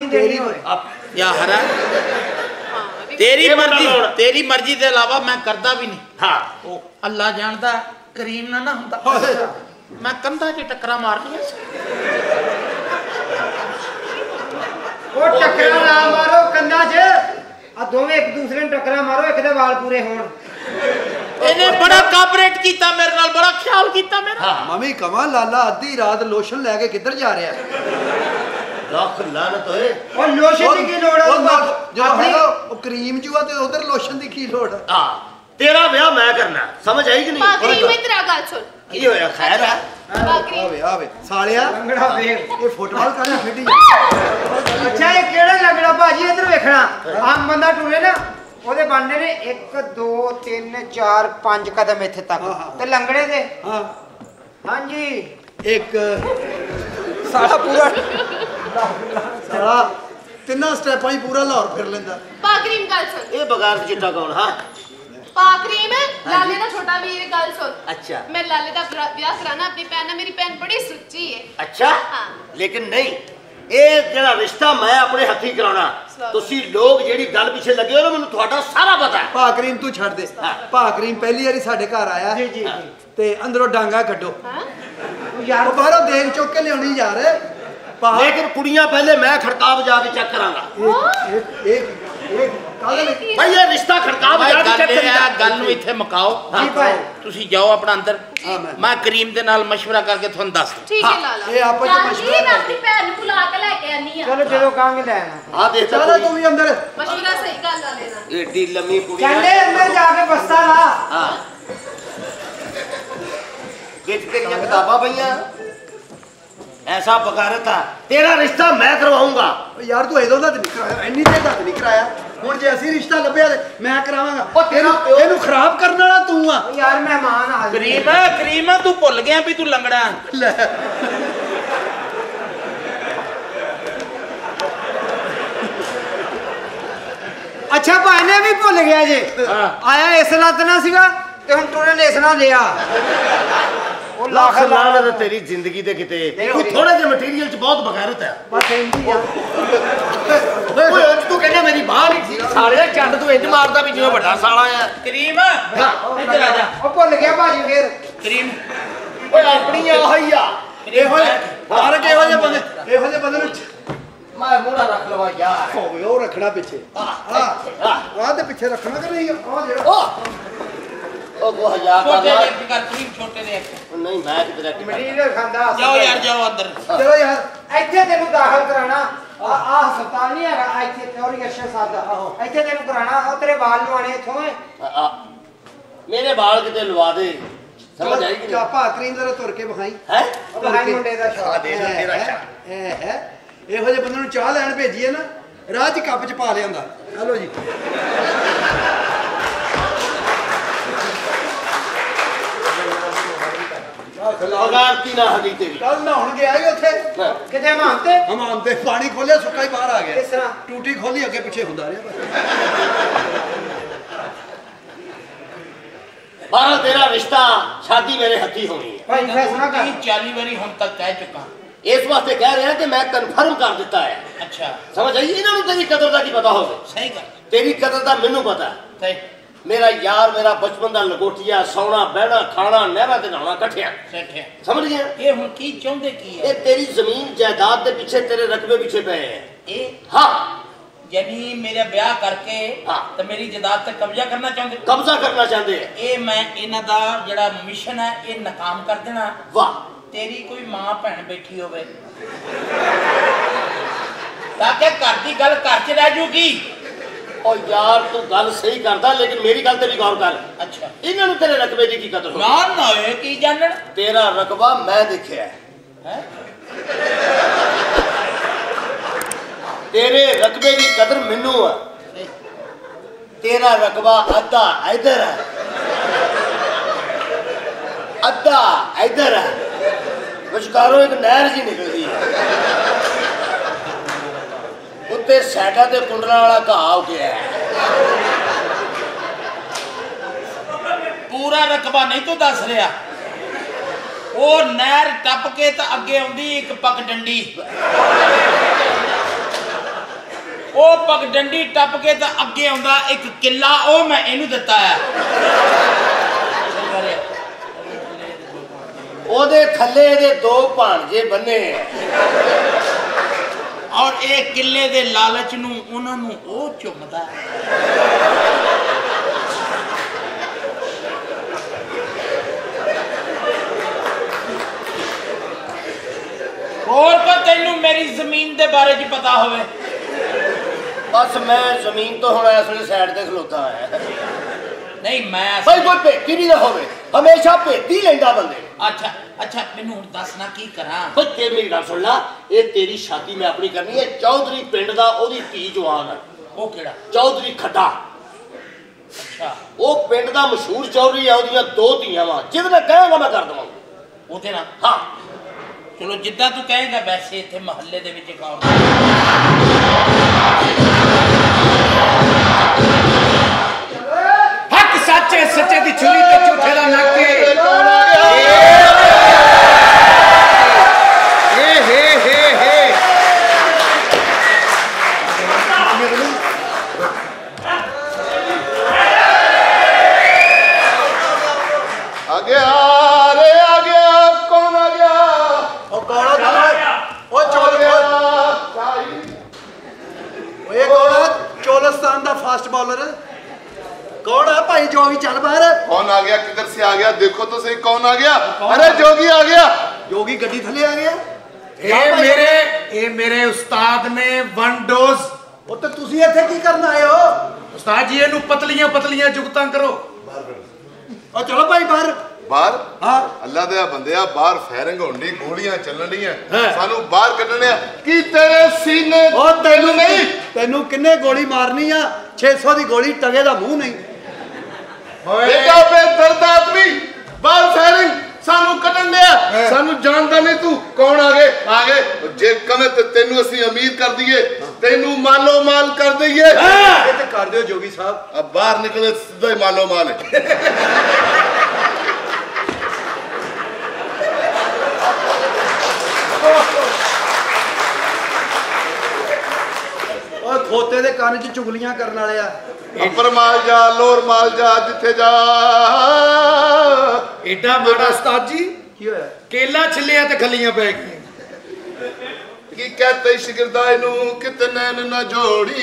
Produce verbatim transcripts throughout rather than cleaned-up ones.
नहीं देनी यार तेरी मर्जी तेरी मर्जी के अलावा मैं करता भी नहीं। हाँ अल्लाह जानता करीम ना ना होंदा मैं कंधा च टक्करा मारनी वो टक्करा ना मारो कंधा च आ दोवें एक दूसरे ने टक्करा मारो एक दे वाल पूरे होण। इन्हें बड़ा कापरेट कीता मेरे नाल बड़ा ख्याल कीता मेरा। हाँ मम्मी कमां लाला अद्धी रात लोशन लेके किधर जा रहा है? लाख लानत होए और लोशन दी की लोड़ है जो है वो क्रीम जुआ ते उधर लोशन दी की लोड़ है? हां तेरा ब्याह मैं करना समझ आई कि नहीं? पाकरी में तेरा गल सुन की होया खैर है पाकरी आवे आवे सालिया लंगड़ा वेख ये फुटबॉल करना खेडी। अच्छा ये केड़ा लंगड़ा भाजी इधर वेखना आम बंदा टूरे ना ओदे बनने ने एक दो तीन चार पांच कदम इत्थे तक ते लंगड़े दे हां हां जी एक साला पूरा साला तिन्ना स्टेपां ही पूरा लाहौर फिर लेंदा। पाकरी में गल सुन ये बगैर चिट्टा कौन? हां पाकरी में लाले दा छोटा वीर गल सुन। अच्छा मैं लाले दा ब्याह कराना अपनी भैन नाल मेरी भैन बड़ी सुच्ची है। अच्छा हाँ। लेकिन नहीं ये जेड़ा रिश्ता मैं अपने हथी कराना तुसी लोग जेड़ी गल पिछे लगे हो ना मैनूं तुहाडा सारा पता है। भा करीम तू छड़ दे भा करीम पहली बारी साडे घर आया जी जी ते अंदरों डांगा कड्डो हां यार वो बाहरों देख चुक के लियानी यार लेकिन कुड़ियां पहले मैं खड़का बजा के चेक करांगा। एक एक एक कागल भाई ये रिश्ता खड़का बजा के चेक करिया गल नूं इत्थे मुकाओ तुसी जाओ अपना अंदर मैं करीम दे नाल मशवरा करके तुहानू दस दूं। ठीक है लाला ये आपस में मशवरा मैं अपनी भैन नूं बुला के लेके आनी हां। चलो जदों कांगे लेना हां देख चलो तू भी अंदर मशवरा सही गल ला लेना एडी लम्मी कुड़ी चंडे अंदर जाके बस्ता ला। हां कित तेरियां किताबां पईयां ऐसा बगारत है तेरा रिश्ता मैं करवाऊंगा। यार तू इदों दा नहीं कराया इन्नी देर दा नहीं कराया हुण जे असि रिश्ता लभया ते मैं करावांगा तेनू एनू खराब करन वाला तू आ यार मेहमान आ करीम करीम तू भुल गया भी तू लंगड़ा ले अच्छा भाई ने भी भुल गया जे आया इस लत ना सीगा ते हुण तूने लेसना लिया ओ लाख लानत है तेरी जिंदगी दे किते तू थोड़े जे मटेरियल च बहुत बगारत है। बस इंदी आ ओए आज तू कहने मेरी मां नहीं थी साले चंड तू इंज मारदा भी जिवें बड़ा साला है। करीम इधर आ जा ओ भुल गया भाजी फिर करीम ओए अपनी आही आ एहो हर के एहो जे बंदे एहो जे बंदे नु मैं मोड़ा रख लवा यार होवे ओ रखना पीछे हां हां ते पीछे रखना कि नहीं ओ जे ओ ओ गो हजार का छोटे देख कर करीम छोटे देख नहीं मैं किधर मटेरियल खांदा जाओ यार जाओ अंदर चलो यार ਇੱਥੇ ਤੈਨੂੰ ਦਾਖਲ ਕਰਾਣਾ ਆ ਆ ਹਸਪਤਾਲ ਨਹੀਂ ਹੈਗਾ ਇੱਥੇ ਚੌਰੀ ਅਸ਼ਰ ਸਾਹਿਬ ਦਾ ਇੱਥੇ ਤੈਨੂੰ ਕਰਾਣਾ ਉਹ ਤੇਰੇ ਵਾਲ ਲਵਾਣੇ ਇੱਥੋਂ ਹੈ मेरे बाल किते लवा दे समझ आई कि क्या भा करीम जरा तुर के बखाई है ਬਹਾਈ ਮੁੰਡੇ ਦਾ ਸ਼ੌਕ दे दे तेरा शाह है है ਇਹੋ ਜਿਹੇ ਬੰਦੇ ਨੂੰ ਚਾਹ ਲੈਣ ਭੇਜੀਏ ਨਾ ਰਾਹ 'ਚ ਕੱਪ 'ਚ ਪਾ ਲਿਆਂਦਾ ਹਲੋ ਜੀ अगारती ना हदी तेरी ਕੱਲ ਨਹਾਉਣ ਗਿਆ ਹੀ ਉੱਥੇ ਕਿਤੇ ਮਾਨਤੇ ਹਮਾਮ ਤੇ ਪਾਣੀ ਖੋਲਿਆ ਸੁੱਕਾ ਹੀ ਬਾਹਰ ਆ ਗਿਆ ਕਿਸ ਤਰ੍ਹਾਂ ਟੂਟੀ ਖੋਲੀ ਅੱਗੇ ਪਿੱਛੇ ਹੁੰਦਾ ਰਿਹਾ ਬਸ बारह तेरा रिश्ता शादी मेरे हथी होनी है ਭਾਈ ਫੈਸਲਾ ਕਰ तीन चालीस बारी हम तक कह चुका इस वास्ते कह रहे हैं कि मैं कन्फर्म कर देता है। अच्छा समझ आई इन्होंने तेरी कदर का की पता हो सही कर तेरी कदर का मैनू पता सही मेरा यार मेरा बचपन का लंगोटिया सोना बहना खाना नहरा ते नहाना कट्ठिया सेठ है समझ गया ये हुन की चाहते की है ये तेरी जमीन जायदाद के पीछे तेरे रकबे पीछे पे हैं ये हाँ यानी मेरा ब्याह करके हाँ। तो मेरी जायदाद ते कब्जा करना चाहते कब्जा करना चाहते हैं ये मैं इन्हां दा जेड़ा मिशन है ये नाकाम कर देना। वाह तेरी कोई मां भैन बैठी होवे ताकि घर दी गल घर च रह जूगी। और यार तू गल सही करदा लेकिन मेरी गल ते भी गौर कर। अच्छा इन्होंने तेरे रकबे की कदर हो ना ना ये की जानन तेरा रकबा मैं देखिया है तेरे रकबे की कदर मैनू है तेरा रकबा अद्धा इधर है अद्धा इधर है विचकारों एक नहर जी निकलती है उत्ते सैडा ते कुंडला वाला घा हो गया है पूरा रकबा नहीं तो दस रहा वो नहर टप के तो अगे आउंदी एक पग डंडी ਉਹ ਪਗਡੰਡੀ ਟੱਪ ਕੇ ਤਾਂ ਅੱਗੇ ਆਉਂਦਾ ਇੱਕ ਕਿੱਲਾ, ਉਹ ਮੈਂ ਇਹਨੂੰ ਦਿੱਤਾ ਆ। ਉਹਦੇ ਥੱਲੇ ਇਹਦੇ ਦੋ ਭਾਣਜੇ ਬੰਨੇ ਆ ਔਰ ਇਹ ਕਿੱਲੇ ਦੇ ਲਾਲਚ ਨੂੰ ਉਹਨਾਂ ਨੂੰ ਉਹ ਚੁੰਮਦਾ। ਹੋਰ ਕੋ ਤੈਨੂੰ ਮੇਰੀ ਜ਼ਮੀਨ ਦੇ ਬਾਰੇ ਚ ਪਤਾ ਹੋਵੇ? ਬਸ ਮੈਂ ਜ਼ਮੀਨ ਤੋਂ ਹੁਣ ਇਸ ਵੇਲੇ ਸਾਈਡ ਤੇ ਖਲੋਤਾ ਹੈ। ਨਹੀਂ ਮੈਂ ਭਾਈ ਕੋਈ ਭੇਤੀ ਨਹੀਂ ਨਾ ਹੋਵੇ, ਹਮੇਸ਼ਾ ਭੇਤੀ ਲੈਂਦਾ ਬੰਦੇ। ਅੱਛਾ ਅੱਛਾ ਮੈਨੂੰ ਹੁਣ ਦੱਸਣਾ ਕੀ ਕਰਾਂ? ਓਏ ਤੇ ਮੇਰੀ ਗੱਲ ਸੁਣ ਲਾ, ਇਹ ਤੇਰੀ ਸ਼ਾਦੀ ਮੈਂ ਆਪਣੀ ਕਰਨੀ ਹੈ। ਚੌਧਰੀ ਪਿੰਡ ਦਾ ਉਹਦੀ ਧੀ ਜਵਾਨ ਹੈ। ਉਹ ਕਿਹੜਾ? ਚੌਧਰੀ ਖੱਡਾ। ਅੱਛਾ ਉਹ ਪਿੰਡ ਦਾ ਮਸ਼ਹੂਰ ਚੌਧਰੀ ਹੈ, ਉਹਦੀਆਂ ਦੋ ਧੀਆਂ ਵਾ, ਜਿਹਦੇ ਨਾਲ ਕਹਾਂਗਾ ਮੈਂ ਕਰ ਦਵਾਂਗਾ। ਉਹਦੇ ਨਾਲ? ਹਾਂ ਚਲੋ ਜਿੱਦਾਂ ਤੂੰ ਕਹੇਗਾ ਵੈਸੇ ਇੱਥੇ ਮਹੱਲੇ ਦੇ ਵਿੱਚ ਕੌਣ? ਹੱਕ ਸੱਚੇ ਸੱਚੇ ਦੀ ਛੁਰੀ ਤੇ ਝੂਠੇ ਦਾ ਨੱਕ। ਏ ਹੇ ਹੇ ਹੇ आ गया रे आ गया कौन आ गया ਉਹ ਕੌਣ ਆ ਉਹ ਚੋਲ ਓਏ ਕੌਣ ਆ ਚੋਲਸਤਾਨ ਦਾ ਫਾਸਟ ਬॉलर कौन है भाई जोगी चल बाहर कौन आ गया किधर से आ गया देखो तो सही कौन आ गया अरे जोगी आ गया जोगी गड्डी थले आ गया ਇਹ ਮੇਰੇ ਇਹ ਮੇਰੇ ਉਸਤਾਦ ਨੇ ਵਨ ਡੋਜ਼। ਉਹ ਤੇ ਤੁਸੀਂ ਇੱਥੇ ਕੀ ਕਰਨ ਆਏ ਹੋ? ਉਸਤਾਦ ਜੀ ਇਹਨੂੰ ਪਤਲੀਆਂ ਪਤਲੀਆਂ ਜੁਗਤਾਂ ਕਰੋ। ਉਹ ਚਲੋ ਭਾਈ ਬਾਹਰ बाहर हाँ अल्लाह दे बंदिया बाहर फायरिंग होनी गोलियां चलन दी सानू बाहर कढने की तेरे सीने ओ तेनू नहीं तेनू किन्ने गोली मारनी आ छे सौ दी गोली टगे दा मुंह नहीं बेटा बे दर्द आदमी बाहर फायरिंग सानू कढन दे सानू जानदा नहीं तू कौन आ गए आ गए जे कमे ते तेनू असि अमीर कर दिए तेनू मालो माल कर दईए ये ते कर दियो जोगी साहब अब बाहर निकले सीधा ही मालो माल है और खोते दे कान च चुगलियां करन वाले आ अपर माल जा लोर माल जा जिथे जा एडा माड़ा उस्ताद जी की होया केला छिलिया ते खलियां पै गईਆਂ। की कहते शिगिरदा इनू कितने न जोड़ी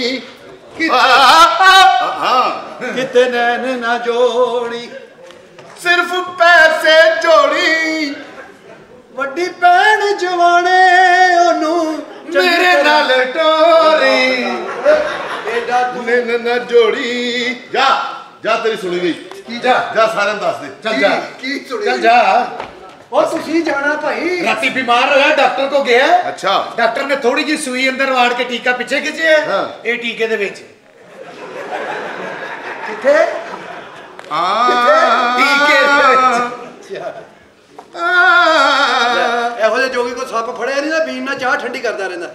किते नैन ना जोड़ी सिर्फ पैसे जोड़ी ਵੱਡੀ ਭੈਣ ਜਵਾਨੇ ਉਹਨੂੰ मेरे नाल टोरी ਐਡਾ ਤੂੰ न न जोड़ी जा जा तेरी सुनी गई की जा जा सारे दस दे चल जा ਕੀ ਸੁਣੀ चल जा। ਉਹ ਤੁਸੀਂ ਜਾਣਾ ਭਾਈ राती बीमार होया डॉक्टर को गया। अच्छा डॉक्टर ने थोड़ी जी सुई अंदर वाड़ के टीका पीछे खिंचे हाँ। ये टीके दे विच ਕਿੱਥੇ टीके दे विच। ਇਹੋ ਜਿਹੇ ਜੋਗੀ ਕੋ ਸੱਪ ਫੜਿਆ ਨਹੀਂ ਨਾ ਬੀਨ ਨਾਲ ਚਾਹ ਠੰਡੀ ਕਰਦਾ ਰਹਿੰਦਾ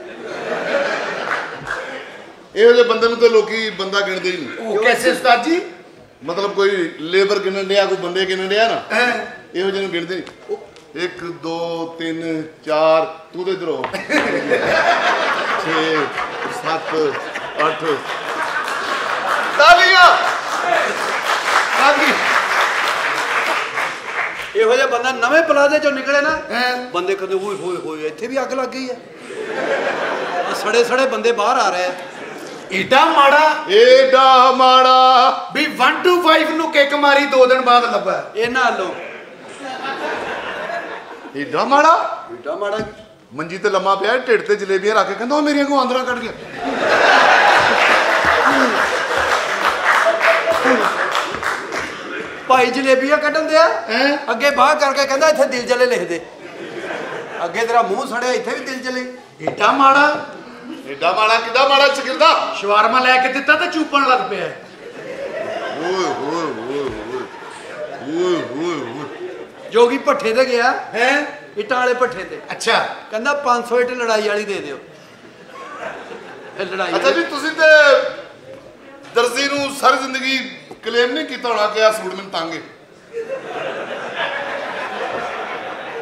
ਇਹੋ ਜਿਹੇ ਬੰਦੇ ਨੂੰ ਤੇ ਲੋਕੀ ਬੰਦਾ ਗਿਣਦੇ ਹੀ ਨਹੀਂ ਉਹ कैसे उस्ताद जी? ਮਤਲਬ ਕੋਈ ਲੇਬਰ ਗਿਣਨ ਡਿਆ ਕੋਈ ਬੰਦੇ ਗਿਣਨ ਡਿਆ ਨਾ ਇਹੋ ਜਿਹੇ ਨੂੰ ਗਿਣਦੇ ਨਹੀਂ ਇੱਕ ਦੋ ਤਿੰਨ ਚਾਰ ਤੂੰ ਤੇ ਇਧਰ ਹੋ ਛੇ ਸੱਤ ਅੱਠ ਤਾਲੀਆਂ ਤਾਲੀ ਇਹੋ ਜਿਹਾ ਬੰਦਾ ਨਵੇਂ ਪਲਾਜ਼ੇ ਚੋਂ ਨਿਕਲੇ ਨਾ ਬੰਦੇ ਕਹਿੰਦੇ ਓਏ ਹੋਏ ਹੋਏ ਇੱਥੇ ਵੀ ਅੱਗ ਲੱਗ ਗਈ ਆ ਆਹ ਸੜੇ ਸੜੇ ਬੰਦੇ ਬਾਹਰ ਆ ਰਹੇ ਆ एडा माड़ा ਏਡਾ ਮਾੜਾ भी वन टू फाइव नु किक मारी दो दिन बाद लब्बा। ਇਹਨਾਂ ਵੱਲੋਂ ਏਡਾ ਮਾੜਾ ਏਡਾ ਮਾੜਾ ਮੰਜੀ ਤੇ ਲੰਮਾ ਪਿਆ ਢਿੱਡ ਤੇ ਜਲੇਬੀਆਂ ਰੱਖ ਕੇ ਕਹਿੰਦਾ ਉਹ ਮੇਰੀਆਂ ਕੋ ਆਂਦਰਾਂ ਕੱਢ ਗਿਆ ਭਾਈ ਜਲੇਬੀਆਂ ਕੱਢਣ ਦਿਆ ਅੱਗੇ ਬਾਹ ਕਰਕੇ ਕਹਿੰਦਾ ਇੱਥੇ ਦਿਲ ਜਲੇ ਲਿਖ ਦੇ ਅੱਗੇ ਤੇਰਾ ਮੂੰਹ ਸੜਿਆ ਇੱਥੇ ਵੀ ਦਿਲ ਜਲੇ एडा माड़ा ਏਡਾ ਮਾੜਾ ਕਿੱਦਾਂ ਮਾੜਾ ਸ਼ਗਿਰਦਾ शवारमा लेके दिता ते चूपन लग पिया। ਓਏ ਹੋਏ ਹੋਏ ਹੋਏ ਓਏ ਹੋਏ ਹੋਏ ਜੋਗੀ ਭੱਠੇ ਤੇ ਗਿਆ है ਇੱਟਾਂ ਵਾਲੇ ਭੱਠੇ ਤੇ अच्छा ਕਹਿੰਦਾ ਪੰਜ ਸੌ ਇੱਟ ਲੜਾਈ ਵਾਲੀ ਦੇ ਦਿਓ ਇਹ ਲੜਾਈ ਅੱਛਾ ਜੀ ਤੁਸੀਂ ਤੇ ਦਰਜ਼ੀ ਨੂੰ ਸਾਰੀ ਜ਼ਿੰਦਗੀ ਕਲੇਮ ਨਹੀਂ ਕੀਤਾ ਹੋਣਾ ਕਿ ਆ ਸੂਟ ਮੈਨੂੰ ਤੰਗ ਹੈ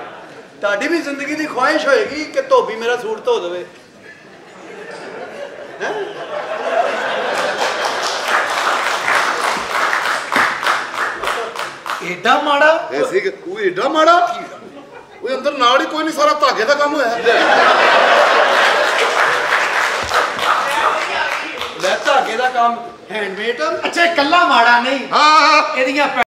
ਤੁਹਾਡੀ ਵੀ ਜ਼ਿੰਦਗੀ ਦੀ ਖੁਆਇਸ਼ ਹੋਏਗੀ ਕਿ ਧੋਬੀ ਮੇਰਾ ਸੂਟ ਧੋ ਦੇਵੇ ਏਡਾ ਮਾੜਾ ਐਸੀ ਕਿ ਉਹ ਏਡਾ ਮਾੜਾ ਉਹ ਅੰਦਰ ਨਾਲ ਹੀ ਕੋਈ ਨਹੀਂ ਸਾਰਾ ਧਾਗੇ ਦਾ ਕੰਮ ਹੋਇਆ ਲੈ ਧਾਗੇ ਦਾ ਕੰਮ ਹੈਂਡਮੇਡ ਅੱਛਾ ਇਹ ਕੱਲਾ ਮਾੜਾ ਨਹੀਂ ਹਾਂ ਇਹਦੀਆਂ